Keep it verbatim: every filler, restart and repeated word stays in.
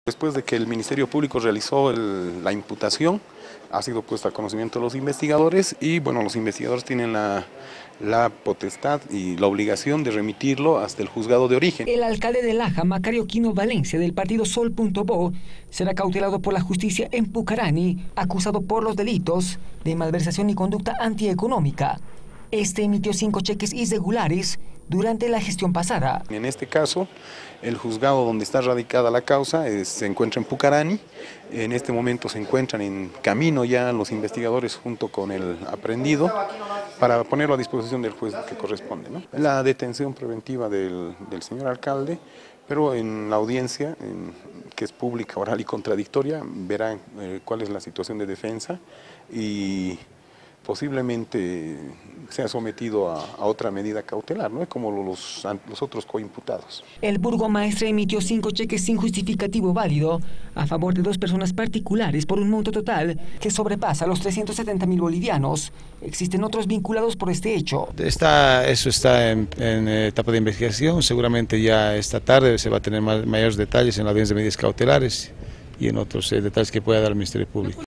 Después de que el Ministerio Público realizó el, la imputación, ha sido puesta a conocimiento de los investigadores y bueno, los investigadores tienen la, la potestad y la obligación de remitirlo hasta el juzgado de origen. El alcalde de Laja, Macario Quino Valencia, del partido Sol punto bo, será cautelado por la justicia en Pucarani, acusado por los delitos de malversación y conducta antieconómica. Este emitió cinco cheques irregulares durante la gestión pasada. En este caso, el juzgado donde está radicada la causa es, se encuentra en Pucarani. En este momento se encuentran en camino ya los investigadores junto con el aprehendido para ponerlo a disposición del juez que corresponde, ¿no? La detención preventiva del, del señor alcalde, pero en la audiencia, en, que es pública, oral y contradictoria, verán eh, cuál es la situación de defensa y posiblemente sea sometido a, a otra medida cautelar, ¿no? Como los, los otros coimputados. El burgomaestre emitió cinco cheques sin justificativo válido a favor de dos personas particulares por un monto total que sobrepasa los trescientos setenta mil bolivianos. Existen otros vinculados por este hecho. Está, eso está en, en etapa de investigación. Seguramente ya esta tarde se va a tener más, mayores detalles en la audiencia de medidas cautelares y en otros eh, detalles que pueda dar el Ministerio Público.